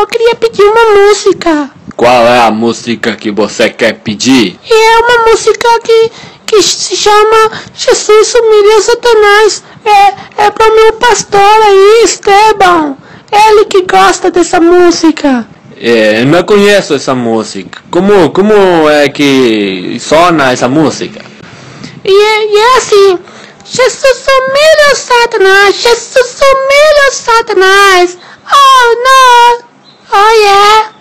eu queria pedir uma música. Qual é a música que você quer pedir? E é uma música que se chama Jesus Humilha Satanás. É para meu pastor aí, Esteban. Ele que gosta dessa música. Não conheço essa música. Como é que sona essa música? E é assim: Jesus humilha Satanás, Jesus humilha Satanás. Oh, não. Oh, yeah.